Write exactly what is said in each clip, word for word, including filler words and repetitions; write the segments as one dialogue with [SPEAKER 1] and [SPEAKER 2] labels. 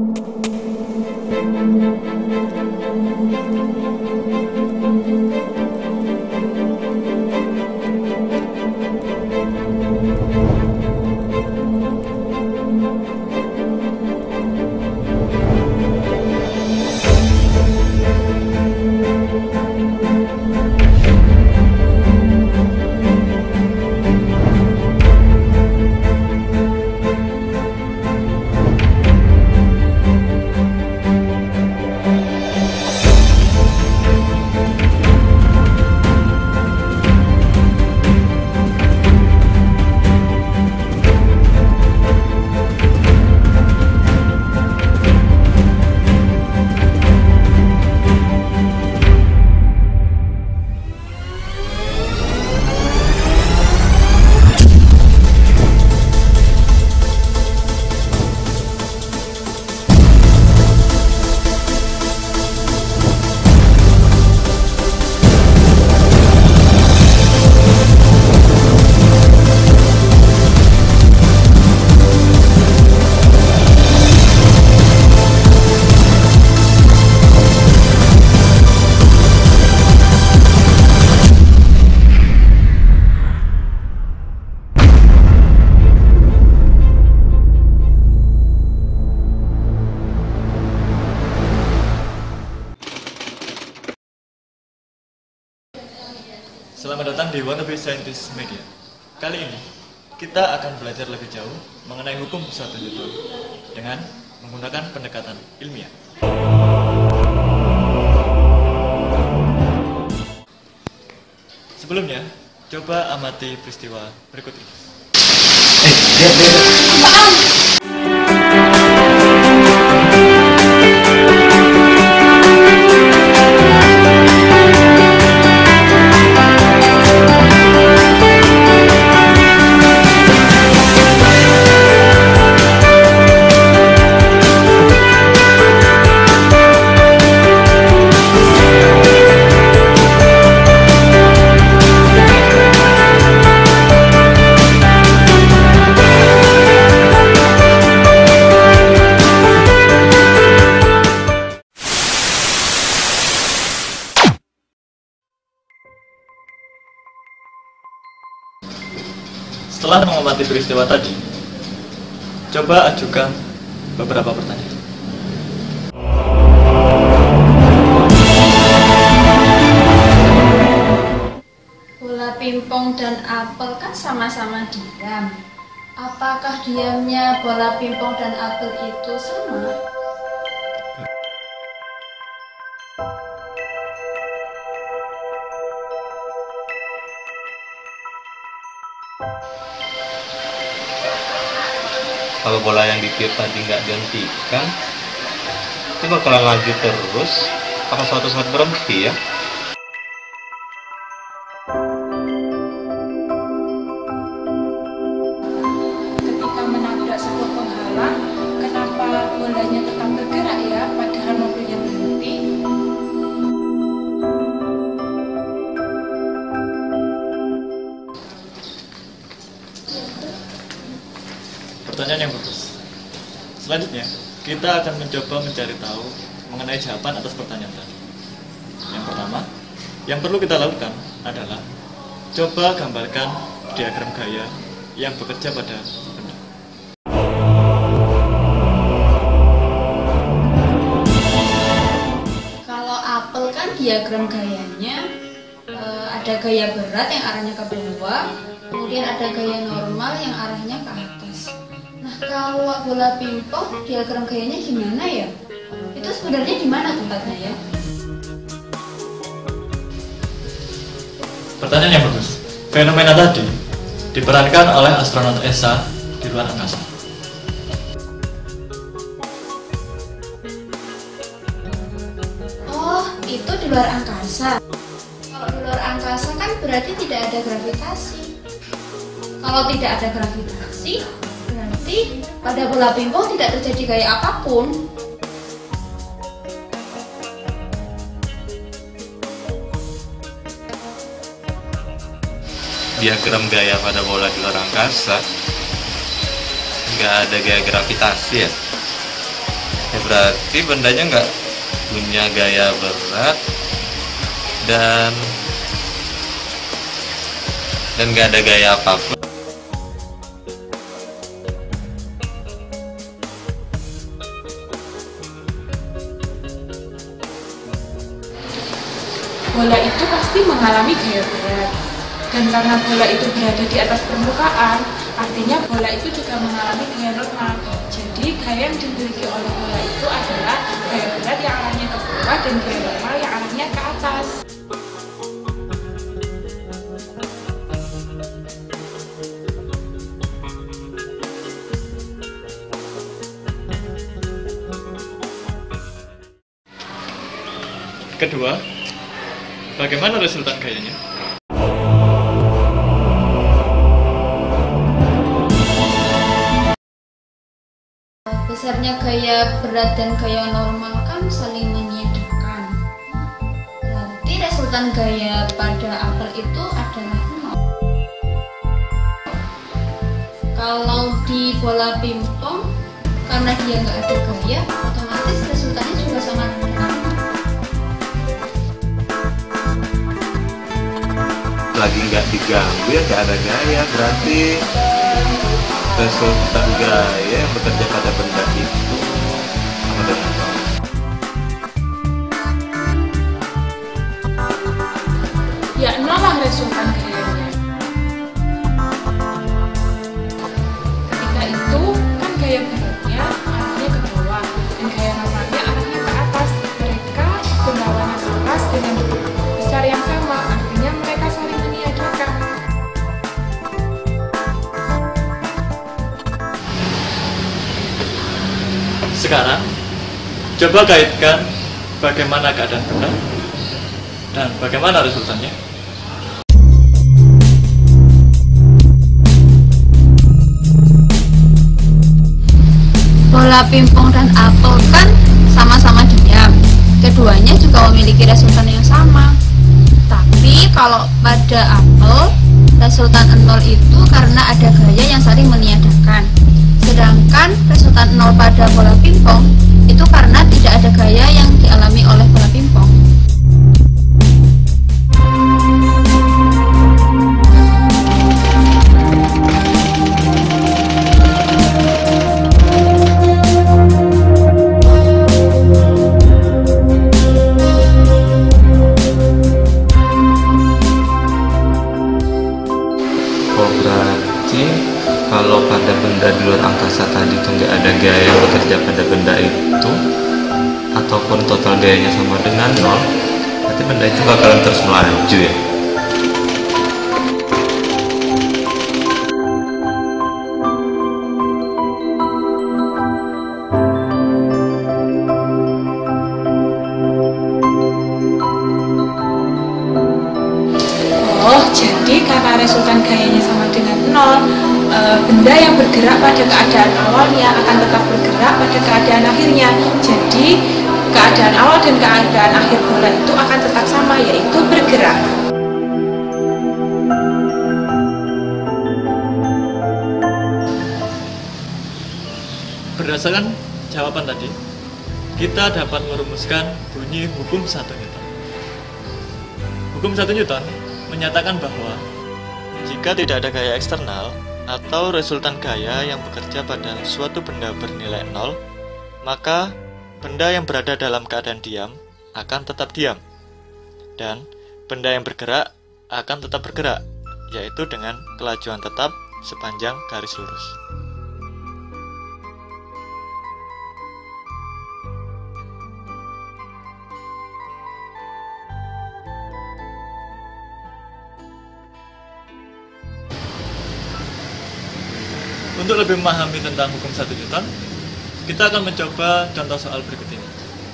[SPEAKER 1] Selamat datang di Wannabe Scientist Media. Kali ini, kita akan belajar lebih jauh mengenai hukum suatu Newton dengan menggunakan pendekatan ilmiah. Sebelumnya, coba amati peristiwa berikut ini.
[SPEAKER 2] Eh, lihat, lihat. Apaan?
[SPEAKER 1] Setelah mengamati peristiwa tadi, coba ajukan beberapa pertanyaan.
[SPEAKER 3] Bola pingpong dan apel kan sama-sama diam. Apakah diamnya bola pingpong dan apel itu sama?
[SPEAKER 2] Kalau bola yang ditiup tadi nggak dihentikan, itu bakalan lanjut terus. Apakah suatu saat berhenti ya?
[SPEAKER 3] Ketika menabrak sebuah penghalang, kenapa bolanya tetap bergerak ya, padahal mobilnya berhenti?
[SPEAKER 1] Pertanyaan yang bagus. Selanjutnya, kita akan mencoba mencari tahu mengenai jawaban atas pertanyaan tadi. Yang pertama, yang perlu kita lakukan adalah coba gambarkan diagram gaya yang bekerja pada benda.
[SPEAKER 3] Kalau apel kan diagram gayanya eh, ada gaya berat yang arahnya ke bawah, kemudian ada gaya normal yang arahnya ke atas. Nah, kalau bola pingpong diagram gayanya gimana ya? Itu sebenarnya di mana tempatnya ya?
[SPEAKER 1] Pertanyaan yang bagus. Fenomena tadi diperankan oleh astronot E S A di luar angkasa.
[SPEAKER 3] Oh, itu di luar angkasa. Kalau di luar angkasa kan berarti tidak ada gravitasi. Kalau tidak ada gravitasi, berarti pada bola pingpong tidak terjadi gaya apapun.
[SPEAKER 2] Diagram gaya pada bola di luar angkasa nggak ada gaya gravitasi ya? Ya berarti bendanya nggak punya gaya berat dan dan nggak ada gaya apapun.
[SPEAKER 4] Bola itu pasti mengalami gaya berat, dan karena bola itu berada di atas permukaan, artinya bola itu juga mengalami gaya normal. Jadi gaya yang dimiliki oleh bola itu adalah gaya berat yang arahnya ke bawah dan gaya normal yang arahnya ke atas.
[SPEAKER 1] Kedua, bagaimana resultan gayanya?
[SPEAKER 3] Besarnya gaya berat dan gaya normal kan saling meniadakan. Berarti resultan gaya pada apel itu adalah nol. Kalau di bola pingpong, karena dia nggak ada gaya, otomatis resultannya juga sama dengan nol.
[SPEAKER 2] Lagi nggak diganggu ya nggak ada gaya, berarti resultan gaya yang bekerja pada benda itu sama dengan nol.
[SPEAKER 4] Ya nol lah resultan gayanya. Ketika itu kan gaya beratnya arahnya ke bawah dan gaya normalnya arahnya ke atas. Mereka berlawanan arah dengan besar yang sama, artinya mereka saling meniadakan.
[SPEAKER 1] Sekarang, coba kaitkan bagaimana keadaan benda dan bagaimana resultannya.
[SPEAKER 3] Bola pingpong dan apel kan sama-sama diam. Keduanya juga memiliki resultan yang sama. Tapi kalau pada apel, resultan nol itu karena ada gaya yang saling meniadakan. Sedangkan resultan nol pada bola pingpong itu karena tidak ada gaya yang dialami oleh bola pingpong.
[SPEAKER 2] Oh berarti kalau pada benda di luar angkasa tadi itu nggak ada gaya yang bekerja pada benda itu, ataupun total gayanya sama dengan nol, berarti benda itu bakalan terus melaju ya.
[SPEAKER 4] Oh, jadi karena resultan gayanya sama dengan nol, e, benda yang bergerak pada keadaan awalnya akan tetap bergerak pada keadaan akhirnya. Jadi, keadaan awal dan keadaan akhir bola itu akan tetap sama, yaitu bergerak.
[SPEAKER 1] Berdasarkan jawaban tadi, kita dapat merumuskan bunyi hukum satu Newton. Hukum satu Newton menyatakan bahwa jika tidak ada gaya eksternal atau resultan gaya yang bekerja pada suatu benda bernilai nol, maka benda yang berada dalam keadaan diam akan tetap diam, dan benda yang bergerak akan tetap bergerak, yaitu dengan kelajuan tetap sepanjang garis lurus. Untuk lebih memahami tentang hukum satu Newton, kita akan mencoba contoh soal berikut ini.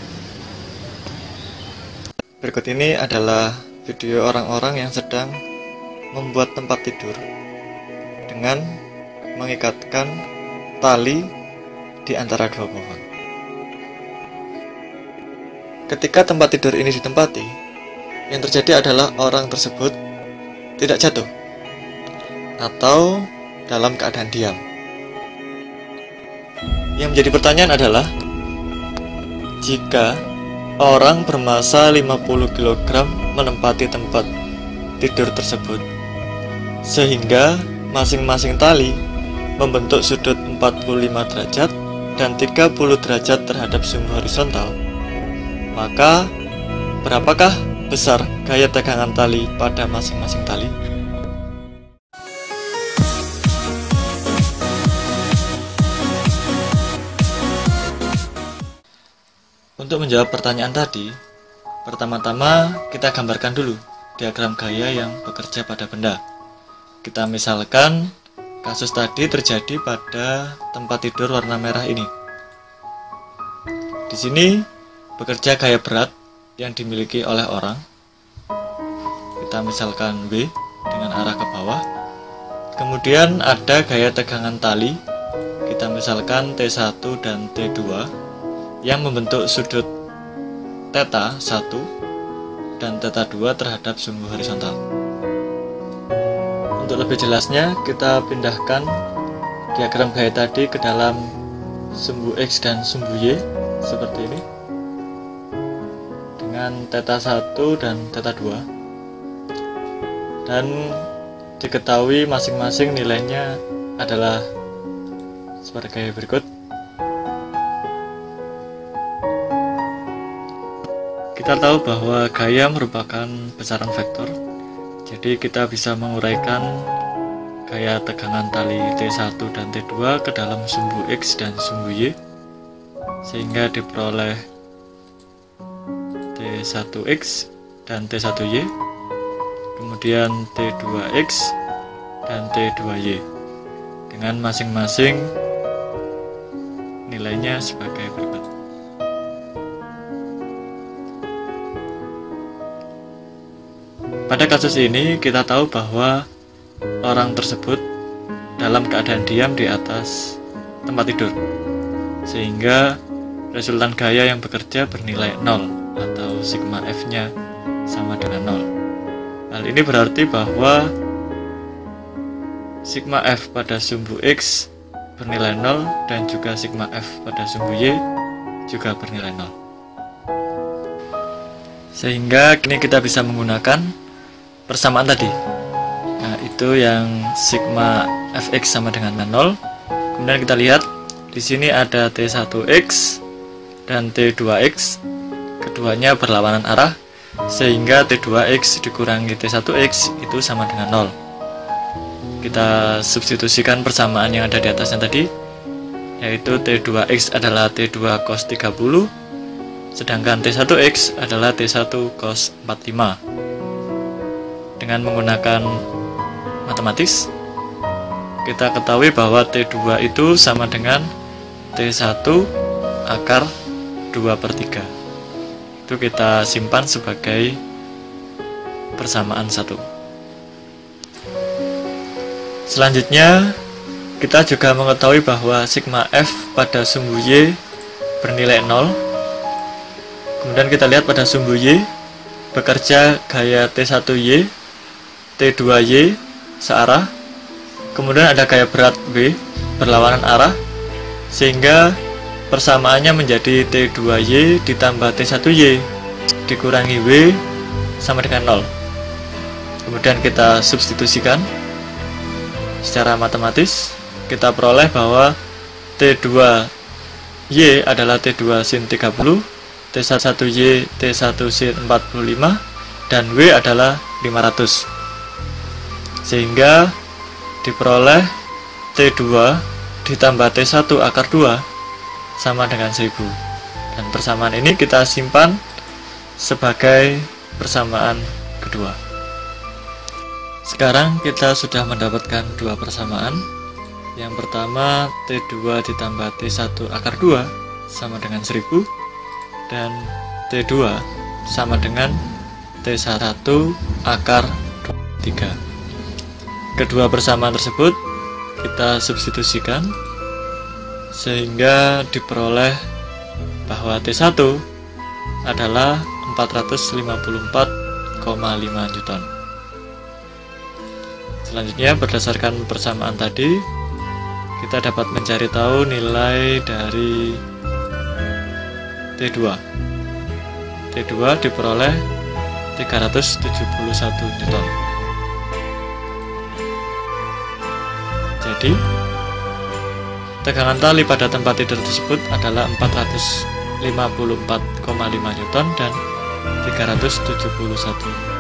[SPEAKER 1] Berikut ini adalah video orang-orang yang sedang membuat tempat tidur dengan mengikatkan tali di antara dua pohon. Ketika tempat tidur ini ditempati, yang terjadi adalah orang tersebut tidak jatuh atau dalam keadaan diam. Yang menjadi pertanyaan adalah, jika orang bermassa lima puluh kilogram menempati tempat tidur tersebut, sehingga masing-masing tali membentuk sudut empat puluh lima derajat dan tiga puluh derajat terhadap sumbu horizontal, maka berapakah besar gaya tegangan tali pada masing-masing tali? Untuk menjawab pertanyaan tadi, pertama-tama kita gambarkan dulu diagram gaya yang bekerja pada benda. Kita misalkan kasus tadi terjadi pada tempat tidur warna merah ini. Di sini bekerja gaya berat yang dimiliki oleh orang. Kita misalkan W dengan arah ke bawah. Kemudian ada gaya tegangan tali. Kita misalkan T satu dan T dua yang membentuk sudut theta satu dan theta dua terhadap sumbu horizontal. Untuk lebih jelasnya, kita pindahkan diagram gaya tadi ke dalam sumbu X dan sumbu Y seperti ini, dengan theta satu dan theta dua, dan diketahui masing-masing nilainya adalah sebagai berikut. Kita tahu bahwa gaya merupakan besaran vektor, jadi kita bisa menguraikan gaya tegangan tali T satu dan T dua ke dalam sumbu X dan sumbu Y, sehingga diperoleh T satu X dan T satu Y, kemudian T dua X dan T dua Y, dengan masing-masing nilainya sebagai berikut. Pada kasus ini kita tahu bahwa orang tersebut dalam keadaan diam di atas tempat tidur, sehingga resultan gaya yang bekerja bernilai nol atau sigma F-nya sama dengan nol. Hal ini berarti bahwa sigma F pada sumbu X bernilai nol dan juga sigma F pada sumbu Y juga bernilai nol. Sehingga kini kita bisa menggunakan persamaan tadi. Nah, itu yang sigma Fx sama dengan nol. Kemudian kita lihat di sini ada T satu X dan T dua X. Keduanya berlawanan arah, sehingga T dua X dikurangi T satu X itu sama dengan nol. Kita substitusikan persamaan yang ada di atasnya tadi, yaitu T dua X adalah T dua cos tiga puluh, sedangkan T satu X adalah T satu cos empat puluh lima. Dengan menggunakan matematis, kita ketahui bahwa T dua itu sama dengan T satu akar dua per tiga. Itu kita simpan sebagai persamaan satu. Selanjutnya, kita juga mengetahui bahwa sigma F pada sumbu Y bernilai nol. Kemudian kita lihat pada sumbu Y bekerja gaya T satu Y, T dua Y searah, kemudian ada gaya berat W berlawanan arah, sehingga persamaannya menjadi T dua Y ditambah T satu Y dikurangi W sama dengan nol. Kemudian kita substitusikan secara matematis, kita peroleh bahwa T dua Y adalah T dua sin tiga puluh, T satu Y T satu sin empat puluh lima, dan W adalah lima ratus. Sehingga diperoleh T dua ditambah T satu akar dua sama dengan seribu. Dan persamaan ini kita simpan sebagai persamaan kedua. Sekarang kita sudah mendapatkan dua persamaan. Yang pertama, T dua ditambah T satu akar dua sama dengan seribu, dan T dua sama dengan T satu akar tiga. Kedua persamaan tersebut kita substitusikan, sehingga diperoleh bahwa T satu adalah empat ratus lima puluh empat koma lima Newton. Selanjutnya, berdasarkan persamaan tadi, kita dapat mencari tahu nilai dari T dua. T dua diperoleh tiga ratus tujuh puluh satu Newton. Jadi, tegangan tali pada tempat tidur tersebut adalah empat ratus lima puluh empat koma lima Newton dan tiga ratus tujuh puluh satu